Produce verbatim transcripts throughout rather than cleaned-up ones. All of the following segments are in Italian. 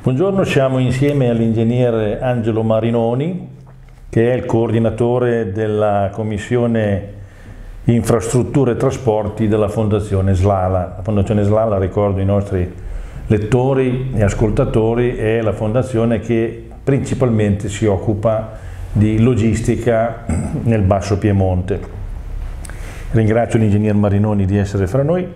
Buongiorno, siamo insieme all'ingegner Angelo Marinoni, che è il coordinatore della Commissione Infrastrutture e Trasporti della Fondazione Slala. La Fondazione Slala, ricordo ai nostri lettori e ascoltatori, è la fondazione che principalmente si occupa di logistica nel Basso Piemonte. Ringrazio l'ingegner Marinoni di essere fra noi.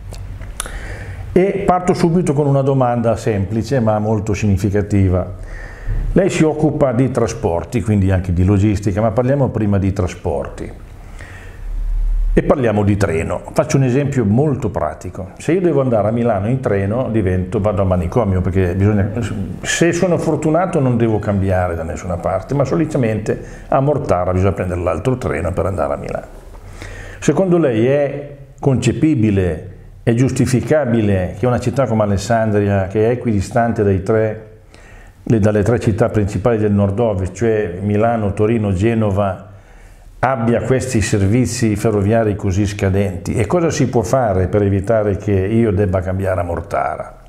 E parto subito con una domanda semplice ma molto significativa. Lei si occupa di trasporti, quindi anche di logistica, ma parliamo prima di trasporti. E parliamo di treno. Faccio un esempio molto pratico. Se io devo andare a Milano in treno, divento, vado al manicomio, perché bisogna, se sono fortunato non devo cambiare da nessuna parte, ma solitamente a Mortara bisogna prendere l'altro treno per andare a Milano. Secondo lei è concepibile, è giustificabile che una città come Alessandria, che è equidistante dai tre, dalle tre città principali del nord-ovest, cioè Milano, Torino, Genova, abbia questi servizi ferroviari così scadenti? E cosa si può fare per evitare che io debba cambiare a Mortara?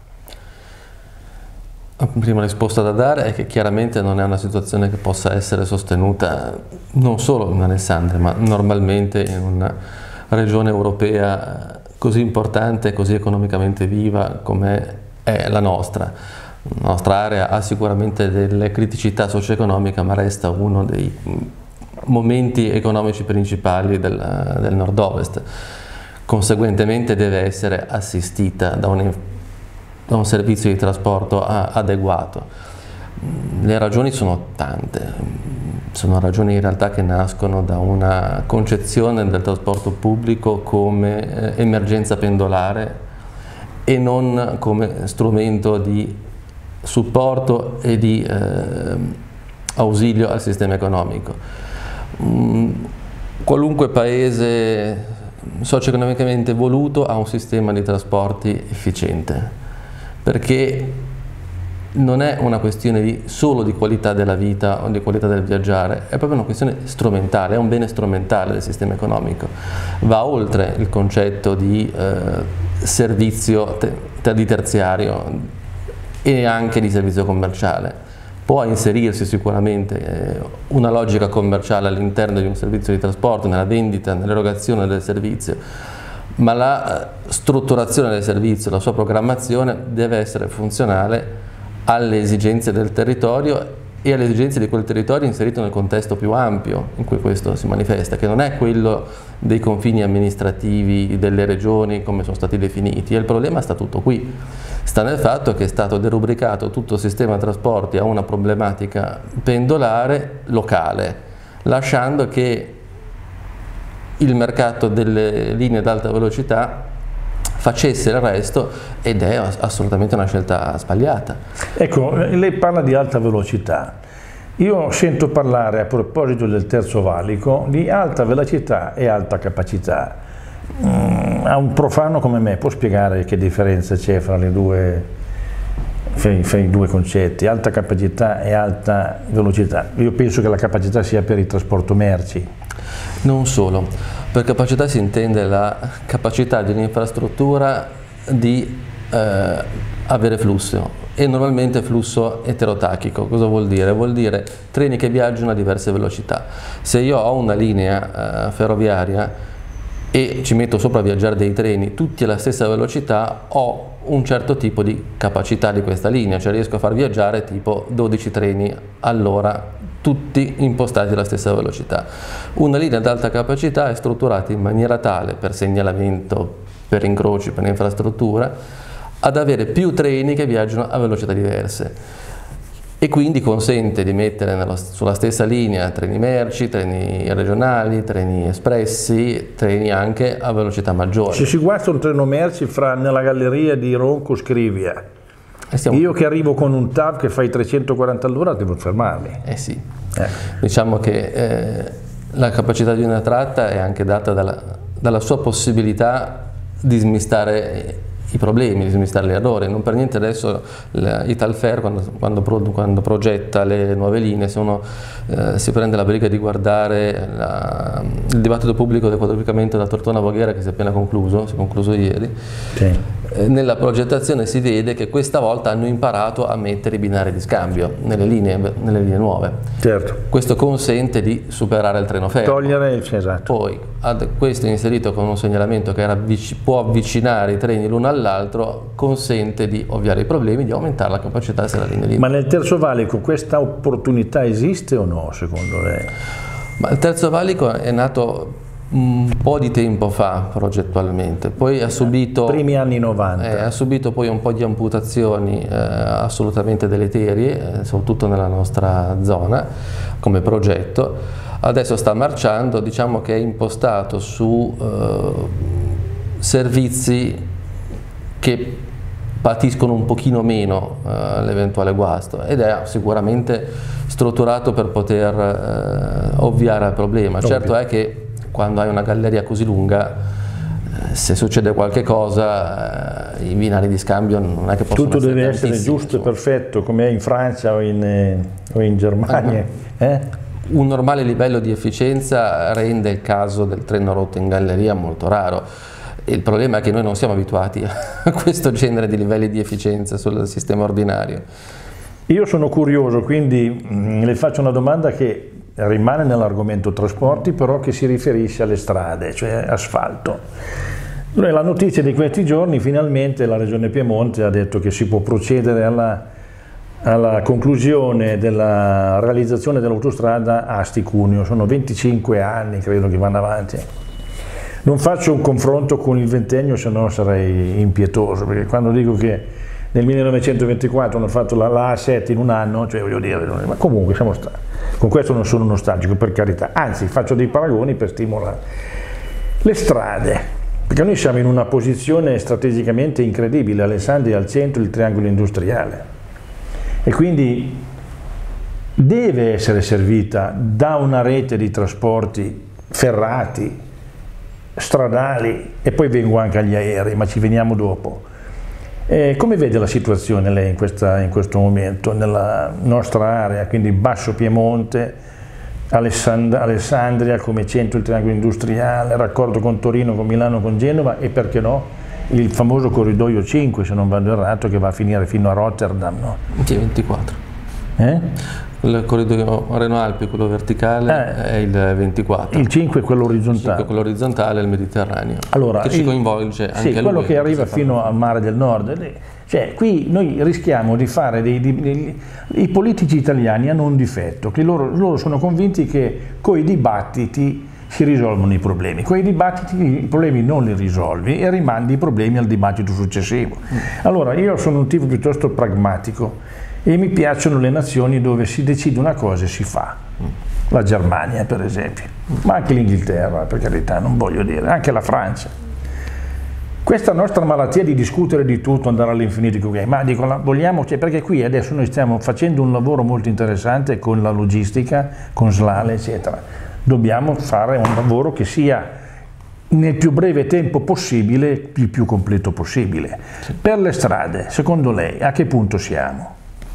La prima risposta da dare è che chiaramente non è una situazione che possa essere sostenuta non solo in Alessandria, ma normalmente in una regione europea così importante, così economicamente viva come è la nostra. La nostra area ha sicuramente delle criticità socio-economiche, ma resta uno dei momenti economici principali del, del nord-ovest. Conseguentemente deve essere assistita da un, da un servizio di trasporto adeguato. Le ragioni sono tante. Sono ragioni in realtà che nascono da una concezione del trasporto pubblico come eh, emergenza pendolare e non come strumento di supporto e di eh, ausilio al sistema economico. Mm, qualunque paese socio-economicamente evoluto ha un sistema di trasporti efficiente, perché non è una questione di, solo di qualità della vita o di qualità del viaggiare, è proprio una questione strumentale, è un bene strumentale del sistema economico. Va oltre il concetto di eh, servizio te, di terziario e anche di servizio commerciale. Può inserirsi sicuramente eh, una logica commerciale all'interno di un servizio di trasporto, nella vendita, nell'erogazione del servizio, ma la strutturazione del servizio, la sua programmazione deve essere funzionale alle esigenze del territorio e alle esigenze di quel territorio inserito nel contesto più ampio in cui questo si manifesta, che non è quello dei confini amministrativi delle regioni come sono stati definiti. E il problema sta tutto qui, sta nel fatto che è stato derubricato tutto il sistema trasporti a una problematica pendolare locale, lasciando che il mercato delle linee ad alta velocità facesse il resto, ed è assolutamente una scelta sbagliata. Ecco, lei parla di alta velocità. Io sento parlare, a proposito del terzo valico, di alta velocità e alta capacità. Mm, a un profano come me può spiegare che differenza c'è fra le due, fra i, fra i due concetti, alta capacità e alta velocità? Io penso che la capacità sia per il trasporto merci. Non solo. Per capacità si intende la capacità di un'infrastruttura di eh, avere flusso, e normalmente flusso eterotachico. Cosa vuol dire? Vuol dire treni che viaggiano a diverse velocità. Se io ho una linea eh, ferroviaria e ci metto sopra a viaggiare dei treni tutti alla stessa velocità, ho un certo tipo di capacità di questa linea, cioè riesco a far viaggiare tipo dodici treni all'ora, tutti impostati alla stessa velocità. Una linea ad alta capacità è strutturata in maniera tale, per segnalamento, per incroci, per infrastruttura, ad avere più treni che viaggiano a velocità diverse, e quindi consente di mettere nella, sulla stessa linea treni merci, treni regionali, treni espressi, treni anche a velocità maggiore. Se si guasta un treno merci fra, nella galleria di Ronco Scrivia, Stiamo... io che arrivo con un T A V che fa i trecentoquaranta all'ora devo fermarmi. Eh sì, eh. diciamo che eh, la capacità di una tratta è anche data dalla, dalla sua possibilità di smistare i problemi, di smistare gli errori. Non per niente adesso Italferro, quando, quando, pro, quando progetta le nuove linee, sono, eh, si prende la briga di guardare la, il dibattito pubblico del quadruplicamento da Tortona a Voghera, che si è appena concluso, si è concluso ieri, sì. nella progettazione si vede che questa volta hanno imparato a mettere i binari di scambio nelle linee, nelle linee nuove. Certo. Questo consente di superare il treno fermo. Togliere il esatto. Poi questo inserito con un segnalamento che era, può avvicinare i treni l'uno all'altro, consente di ovviare i problemi, di aumentare la capacità della linea libera. Ma nel Terzo Valico questa opportunità esiste o no, secondo lei? Ma il Terzo Valico è nato un po' di tempo fa progettualmente, poi ha subito, primi anni novanta, eh, ha subito poi un po' di amputazioni eh, assolutamente deleterie, eh, soprattutto nella nostra zona come progetto. Adesso sta marciando, diciamo che è impostato su eh, servizi che patiscono un pochino meno eh, l'eventuale guasto, ed è sicuramente strutturato per poter eh, ovviare al problema. Ovvio. Certo è che quando hai una galleria così lunga, eh, se succede qualche cosa, eh, i binari di scambio non è che possono tutto essere deve essere giusto e perfetto, come è in Francia o in, eh, o in Germania. Uh-huh. eh? Un normale livello di efficienza rende il caso del treno rotto in galleria molto raro. Il problema è che noi non siamo abituati a questo genere di livelli di efficienza sul sistema ordinario. Io sono curioso, quindi mh, le faccio una domanda che rimane nell'argomento trasporti, però che si riferisce alle strade, cioè asfalto. La notizia di questi giorni, finalmente la Regione Piemonte ha detto che si può procedere alla, alla conclusione della realizzazione dell'autostrada Asti-Cuneo. Sono venticinque anni, credo, che vanno avanti. Non faccio un confronto con il ventennio, se no sarei impietoso, perché quando dico che nel millenovecentoventiquattro hanno fatto la, la A sette in un anno, cioè voglio dire, ma comunque siamo stati. Con questo non sono nostalgico, per carità, anzi faccio dei paragoni per stimolare. Le strade, perché noi siamo in una posizione strategicamente incredibile, Alessandria è al centro del triangolo industriale e quindi deve essere servita da una rete di trasporti ferrati, stradali, e poi vengo anche agli aerei, ma ci veniamo dopo. Eh, come vede la situazione lei in, questa, in questo momento nella nostra area, quindi Basso Piemonte, Alessand Alessandria come centro del triangolo industriale, raccordo con Torino, con Milano, con Genova e perché no il famoso corridoio cinque, se non vado errato, che va a finire fino a Rotterdam, no? Sì, ventiquattro. Eh? Il corridoio Reno-Alpi, quello verticale, eh, è il ventiquattro. Il cinque è quello orizzontale. Il cinque è quello orizzontale, è il Mediterraneo, allora, che ci coinvolge anche sì, lui. quello che arriva fino al mare del nord. Cioè, qui noi rischiamo di fare dei, dei, dei... I politici italiani hanno un difetto, che loro, loro sono convinti che coi dibattiti si risolvono i problemi. Coi dibattiti i problemi non li risolvi e rimandi i problemi al dibattito successivo. Mm. Allora, io sono un tipo piuttosto pragmatico e mi piacciono le nazioni dove si decide una cosa e si fa. La Germania, per esempio, ma anche l'Inghilterra, per carità, non voglio dire, anche la Francia. Questa nostra malattia di discutere di tutto, andare all'infinito, ma dico, vogliamo, cioè, perché qui adesso noi stiamo facendo un lavoro molto interessante con la logistica, con Slale, eccetera. Dobbiamo fare un lavoro che sia nel più breve tempo possibile, il più completo possibile. Per le strade, secondo lei, a che punto siamo?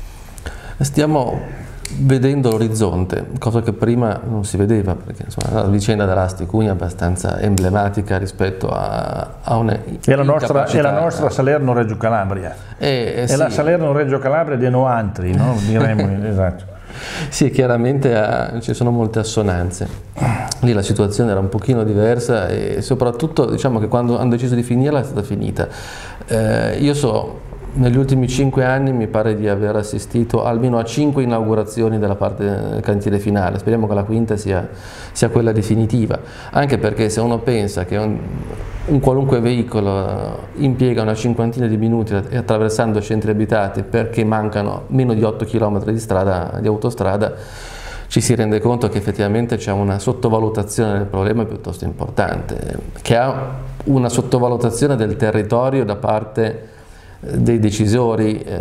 Stiamo vedendo l'orizzonte, cosa che prima non si vedeva, perché insomma, la vicenda dell'Asti-Cuneo è abbastanza emblematica rispetto a, a una è la nostra, è la nostra Salerno-Reggio Calabria, eh, eh, è sì. la Salerno-Reggio Calabria dei Noantri, no? Diremmo, esatto. Sì, chiaramente ha, ci sono molte assonanze. Lì la situazione era un pochino diversa e soprattutto diciamo che quando hanno deciso di finirla è stata finita. Eh, io so negli ultimi cinque anni mi pare di aver assistito almeno a cinque inaugurazioni della parte del cantiere finale, speriamo che la quinta sia, sia quella definitiva, anche perché se uno pensa che un, un qualunque veicolo impiega una cinquantina di minuti attraversando centri abitati perché mancano meno di otto chilometri di strada, di autostrada, ci si rende conto che effettivamente c'è una sottovalutazione del problema piuttosto importante, che ha una sottovalutazione del territorio da parte dei decisori eh,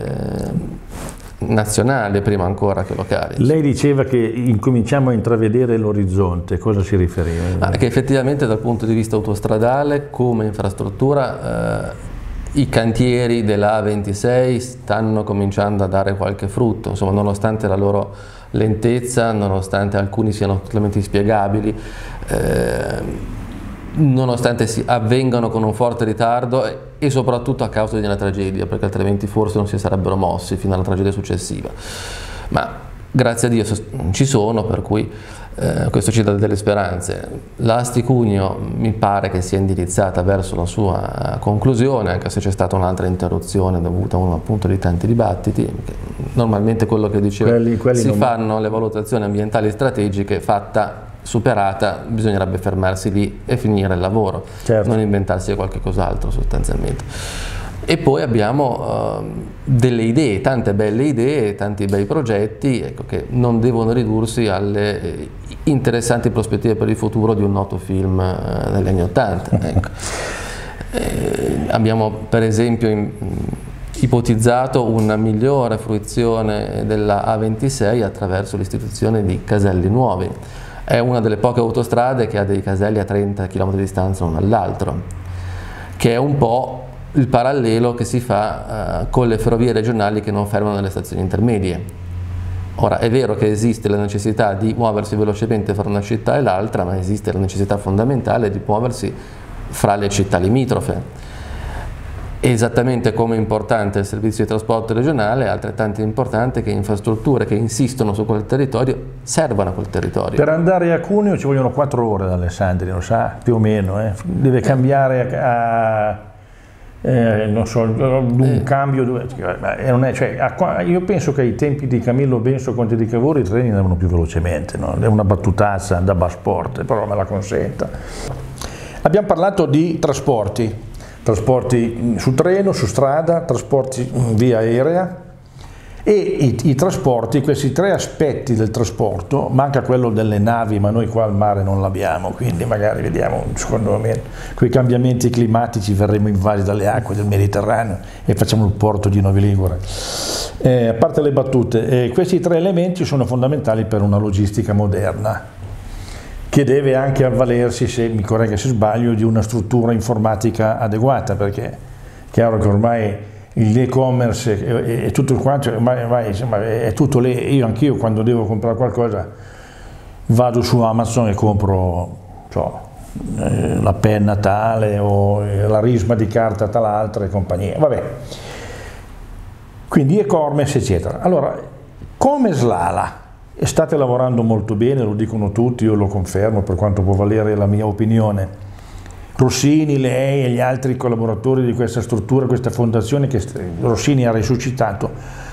nazionali prima ancora che locali. Lei diceva che incominciamo a intravedere l'orizzonte, cosa si riferiva? Ah, che effettivamente dal punto di vista autostradale come infrastruttura eh, i cantieri della A ventisei stanno cominciando a dare qualche frutto, insomma, nonostante la loro lentezza, nonostante alcuni siano totalmente inspiegabili, eh, nonostante si avvengano con un forte ritardo, e soprattutto a causa di una tragedia, perché altrimenti forse non si sarebbero mossi fino alla tragedia successiva. Ma grazie a Dio ci sono, per cui eh, questo ci dà delle speranze. La Asti Cuneo mi pare che sia indirizzata verso la sua conclusione, anche se c'è stata un'altra interruzione dovuta a uno appunto di tanti dibattiti. Normalmente quello che dicevo, quelli, quelli si non... fanno le valutazioni ambientali strategiche, fatta, superata, bisognerebbe fermarsi lì e finire il lavoro, certo. Non inventarsi qualche cos'altro sostanzialmente. E poi abbiamo uh, delle idee, tante belle idee, tanti bei progetti, ecco, che non devono ridursi alle eh, interessanti prospettive per il futuro di un noto film uh, degli anni Ottanta. Ecco. eh, abbiamo per esempio in, ipotizzato una migliore fruizione della A ventisei attraverso l'istituzione di caselli nuovi. È una delle poche autostrade che ha dei caselli a trenta chilometri di distanza uno dall'altro, che è un po' il parallelo che si fa uh, con le ferrovie regionali che non fermano nelle stazioni intermedie. Ora, è vero che esiste la necessità di muoversi velocemente fra una città e l'altra, ma esiste la necessità fondamentale di muoversi fra le città limitrofe. Esattamente come è importante il servizio di trasporto regionale, è altrettanto importante che infrastrutture che insistono su quel territorio servano a quel territorio. Per andare a Cuneo ci vogliono quattro ore da Alessandria, lo sa, più o meno, eh? Deve cambiare a... Eh, non so, un eh. cambio, non è, cioè, io penso che ai tempi di Camillo Benso, Conte di Cavour, i treni andavano più velocemente, no? È una battutazza da Basport, però me la consenta. Abbiamo parlato di trasporti, trasporti su treno, su strada, trasporti via aerea e i, i trasporti, questi tre aspetti del trasporto, manca quello delle navi, ma noi qua al mare non l'abbiamo, quindi magari vediamo, secondo me, con i cambiamenti climatici verremo invasi dalle acque del Mediterraneo e facciamo il porto di Novi Ligure. Eh, a parte le battute, eh, questi tre elementi sono fondamentali per una logistica moderna, che deve anche avvalersi, se mi corregga se sbaglio, di una struttura informatica adeguata, perché è chiaro che ormai l'e-commerce è tutto quanto, è tutto lì. Io anch'io quando devo comprare qualcosa vado su Amazon e compro cioè, la penna tale o la risma di carta tal'altra e compagnia, vabbè. Quindi e-commerce eccetera. Allora, come Slala state lavorando molto bene, lo dicono tutti, io lo confermo per quanto può valere la mia opinione. Rossini, lei e gli altri collaboratori di questa struttura, questa fondazione che Rossini ha risuscitato,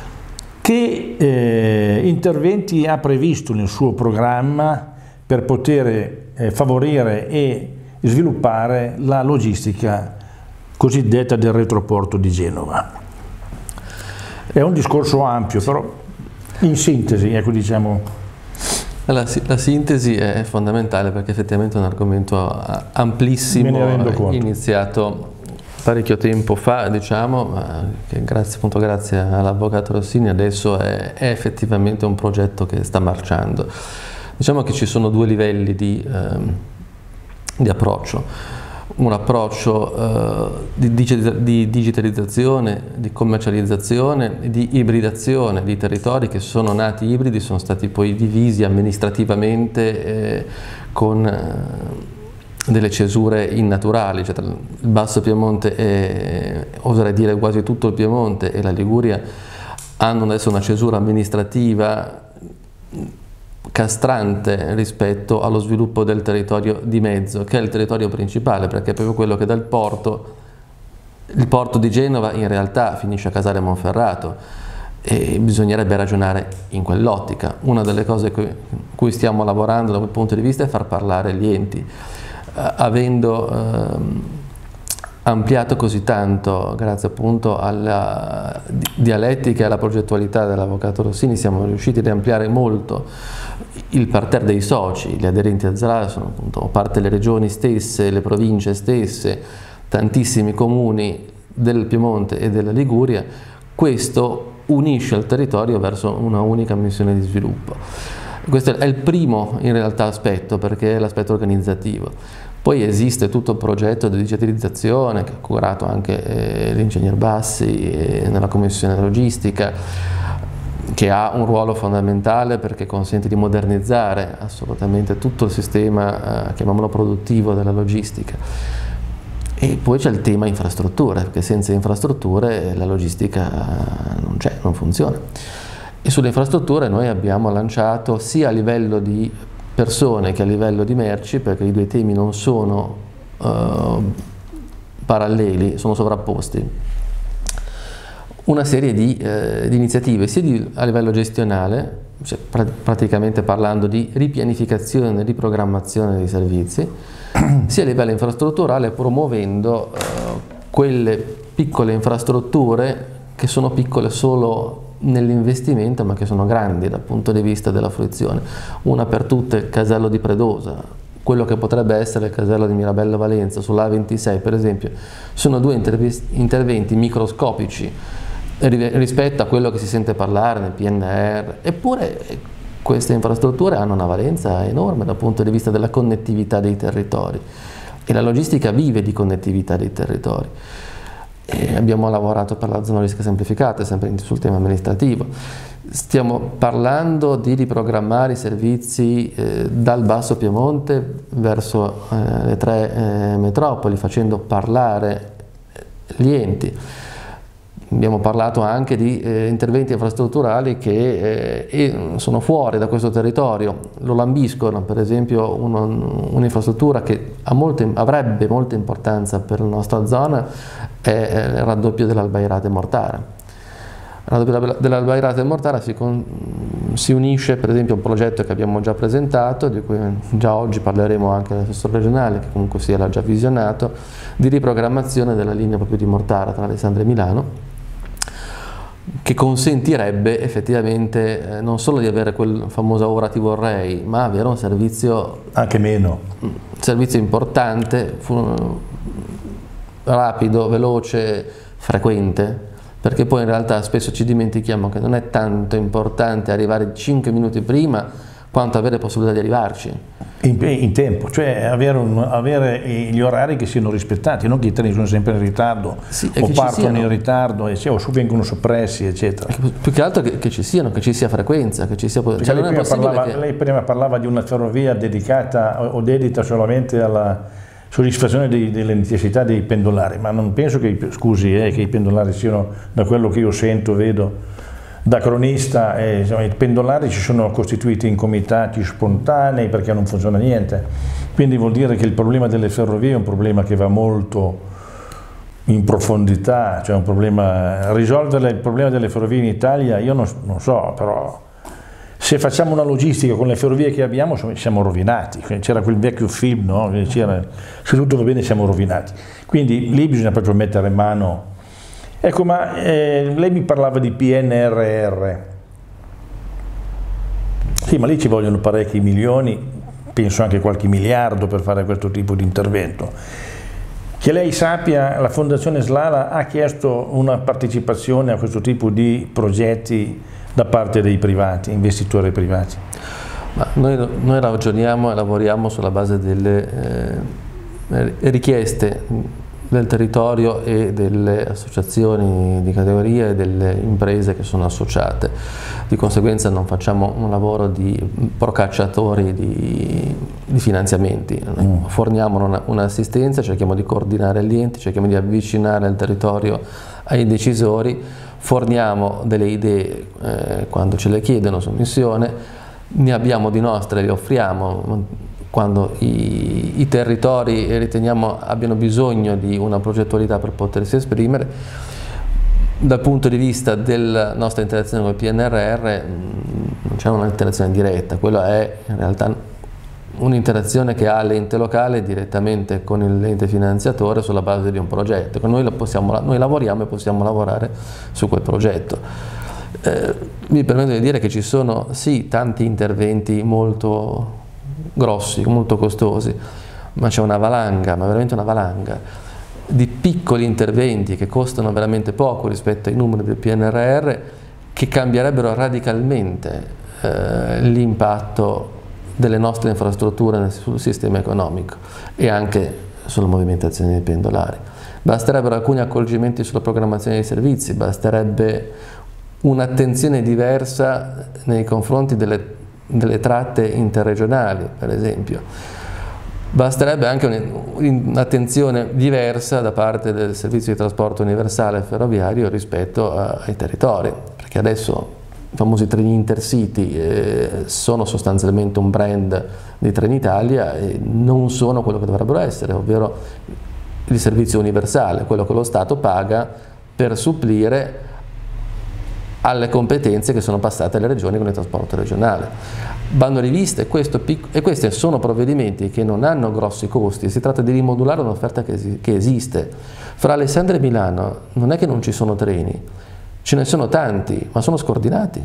che eh, interventi ha previsto nel suo programma per poter eh, favorire e sviluppare la logistica cosiddetta del retroporto di Genova? È un discorso ampio, però in sintesi, ecco, diciamo. La, la sintesi è fondamentale perché effettivamente è un argomento amplissimo, iniziato parecchio tempo fa, diciamo, ma che grazie, appunto, grazie all'avvocato Rossini adesso è, è effettivamente un progetto che sta marciando. Diciamo che ci sono due livelli di, ehm, di approccio. Un approccio eh, di, di digitalizzazione, di commercializzazione, di ibridazione di territori che sono nati ibridi, sono stati poi divisi amministrativamente eh, con eh, delle cesure innaturali, cioè il Basso Piemonte e oserei dire quasi tutto il Piemonte e la Liguria hanno adesso una cesura amministrativa castrante rispetto allo sviluppo del territorio di mezzo, che è il territorio principale, perché è proprio quello che dal porto, il porto di Genova in realtà finisce a Casale Monferrato e bisognerebbe ragionare in quell'ottica. Una delle cose a cui stiamo lavorando da quel punto di vista è far parlare gli enti, eh, avendo ehm, ampliato così tanto, grazie appunto alla dialettica e alla progettualità dell'avvocato Rossini, siamo riusciti ad ampliare molto il parterre dei soci. Gli aderenti a Slala sono appunto parte le regioni stesse, le province stesse, tantissimi comuni del Piemonte e della Liguria. Questo unisce il territorio verso una unica missione di sviluppo. Questo è il primo in realtà aspetto, perché è l'aspetto organizzativo. Poi esiste tutto il progetto di digitalizzazione che ha curato anche eh, l'ingegner Bassi eh, nella commissione logistica, che ha un ruolo fondamentale perché consente di modernizzare assolutamente tutto il sistema, eh, chiamiamolo produttivo, della logistica. E poi c'è il tema infrastrutture, perché senza infrastrutture la logistica non c'è, non funziona. E sulle infrastrutture noi abbiamo lanciato sia a livello di persone che a livello di merci, perché i due temi non sono uh, paralleli, sono sovrapposti, una serie di, eh, di iniziative sia di, a livello gestionale, cioè pr praticamente parlando di ripianificazione e riprogrammazione dei servizi, sia a livello infrastrutturale, promuovendo eh, quelle piccole infrastrutture che sono piccole solo nell'investimento ma che sono grandi dal punto di vista della fruizione. Una per tutte il casello di Predosa, quello che potrebbe essere il casello di Mirabello Valenza sull'A ventisei per esempio, sono due interventi microscopici rispetto a quello che si sente parlare nel P N R R, eppure queste infrastrutture hanno una valenza enorme dal punto di vista della connettività dei territori, e la logistica vive di connettività dei territori. E abbiamo lavorato per la zona logistica semplificata, sempre sul tema amministrativo. Stiamo parlando di riprogrammare i servizi eh, dal Basso Piemonte verso eh, le tre eh, metropoli, facendo parlare gli enti. Abbiamo parlato anche di eh, interventi infrastrutturali che eh, sono fuori da questo territorio, lo lambiscono, per esempio un'infrastruttura un che ha molte, avrebbe molta importanza per la nostra zona è il raddoppio dell'Albairate Mortara. Il raddoppio dell'Albairate Mortara si, con, si unisce per esempio a un progetto che abbiamo già presentato, di cui già oggi parleremo anche all'assessore regionale, che comunque sia l'ha già visionato, di riprogrammazione della linea proprio di Mortara tra Alessandria e Milano, che consentirebbe effettivamente eh, non solo di avere quel famoso ora ti vorrei, ma avere un servizio anche meno un servizio importante, rapido, veloce, frequente, perché poi in realtà spesso ci dimentichiamo che non è tanto importante arrivare cinque minuti prima quanto avere possibilità di arrivarci in, in tempo, cioè avere, un, avere gli orari che siano rispettati, non che i treni sono sempre in ritardo, sì, o partono in ritardo e cioè, o vengono soppressi eccetera. Più che altro che, che ci siano, che ci sia frequenza, che ci sia cioè, lei, non prima è parlava, che... lei prima parlava di una ferrovia dedicata o dedita solamente alla soddisfazione dei, delle necessità dei pendolari, ma non penso che, scusi, eh, che i pendolari siano, da quello che io sento, vedo da cronista, eh, insomma, i pendolari ci sono costituiti in comitati spontanei perché non funziona niente, quindi vuol dire che il problema delle ferrovie è un problema che va molto in profondità, cioè un problema, risolvere il problema delle ferrovie in Italia io non, non so, però se facciamo una logistica con le ferrovie che abbiamo siamo rovinati, c'era quel vecchio film, no? Se tutto va bene siamo rovinati, quindi lì bisogna proprio mettere mano. Ecco, ma eh, lei mi parlava di P N R R, sì, ma lì ci vogliono parecchi milioni, penso anche qualche miliardo per fare questo tipo di intervento. Che lei sappia, la Fondazione Slala ha chiesto una partecipazione a questo tipo di progetti da parte dei privati, investitori privati? Ma noi, noi ragioniamo e lavoriamo sulla base delle eh, richieste del territorio e delle associazioni di categoria e delle imprese che sono associate. Di conseguenza non facciamo un lavoro di procacciatori di, di finanziamenti, mm. forniamo un'assistenza, cerchiamo di coordinare gli enti, cerchiamo di avvicinare il territorio ai decisori, forniamo delle idee eh, quando ce le chiedono su missione, ne abbiamo di nostre, le offriamo quando i, i territori riteniamo abbiano bisogno di una progettualità per potersi esprimere. Dal punto di vista della nostra interazione con il P N R R non c'è un'interazione diretta, quella è in realtà un'interazione che ha l'ente locale direttamente con l'ente finanziatore sulla base di un progetto. Noi, lo possiamo, noi lavoriamo e possiamo lavorare su quel progetto. Eh, mi permetto di dire che ci sono sì tanti interventi molto grossi, molto costosi, ma c'è una valanga, ma veramente una valanga di piccoli interventi che costano veramente poco rispetto ai numeri del P N R R, che cambierebbero radicalmente eh, l'impatto delle nostre infrastrutture sul sistema economico e anche sulla movimentazione dei pendolari. Basterebbero alcuni accorgimenti sulla programmazione dei servizi, basterebbe un'attenzione diversa nei confronti delle delle tratte interregionali, per esempio. Basterebbe anche un'attenzione diversa da parte del servizio di trasporto universale ferroviario rispetto a, ai territori, perché adesso i famosi treni intercity eh, sono sostanzialmente un brand di Trenitalia e non sono quello che dovrebbero essere, ovvero il servizio universale, quello che lo Stato paga per supplire alle competenze che sono passate alle regioni con il trasporto regionale. Vanno riviste questo, e questi sono provvedimenti che non hanno grossi costi, si tratta di rimodulare un'offerta che, esi, che esiste. Fra Alessandria e Milano non è che non ci sono treni, ce ne sono tanti, ma sono scordinati.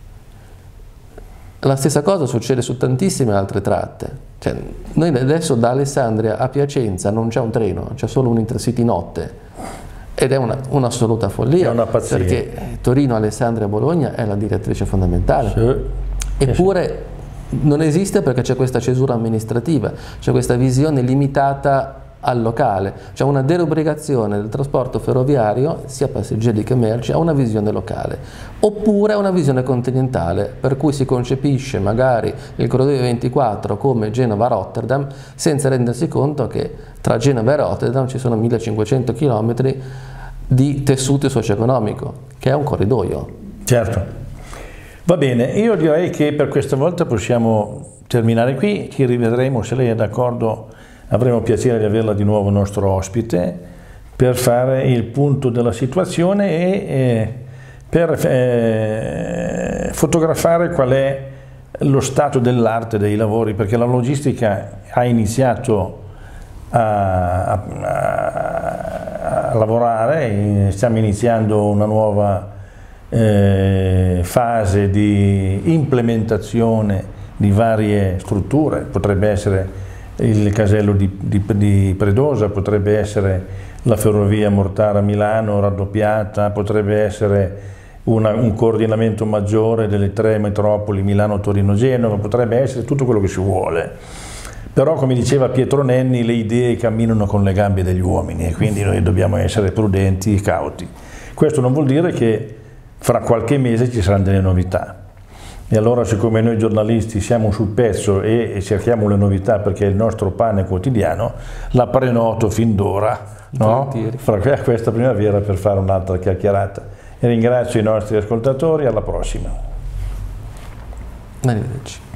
La stessa cosa succede su tantissime altre tratte. Cioè, noi adesso da Alessandria a Piacenza non c'è un treno, c'è solo un intercity notte. Ed è un'assoluta una follia, è una pazzia. Perché Torino, Alessandria e Bologna è la direttrice fondamentale. Sì. Eppure non esiste perché c'è questa cesura amministrativa, c'è questa visione limitata al locale, c'è una derubricazione del trasporto ferroviario, sia passeggeri che merci, a una visione locale, oppure a una visione continentale, per cui si concepisce magari il corridoio ventiquattro come Genova-Rotterdam, senza rendersi conto che tra Genova e Rotterdam ci sono millecinquecento chilometri di tessuto socio-economico, che è un corridoio. Certo. Va bene, io direi che per questa volta possiamo terminare qui, ci rivedremo, se lei è d'accordo avremo piacere di averla di nuovo nostro ospite per fare il punto della situazione e eh, per eh, fotografare qual è lo stato dell'arte dei lavori, perché la logistica ha iniziato a, a, a lavorare, stiamo iniziando una nuova Eh, fase di implementazione di varie strutture, potrebbe essere il casello di, di, di Predosa, potrebbe essere la ferrovia Mortara-Milano raddoppiata, potrebbe essere una, un coordinamento maggiore delle tre metropoli Milano-Torino-Genova, potrebbe essere tutto quello che si vuole. Però, come diceva Pietro Nenni, le idee camminano con le gambe degli uomini e quindi noi dobbiamo essere prudenti e cauti. Questo non vuol dire che fra qualche mese ci saranno delle novità. E allora, siccome noi giornalisti siamo sul pezzo e cerchiamo le novità perché è il nostro pane quotidiano, la prenoto fin d'ora, no? Fra questa primavera per fare un'altra chiacchierata. E ringrazio i nostri ascoltatori, alla prossima. Arrivederci.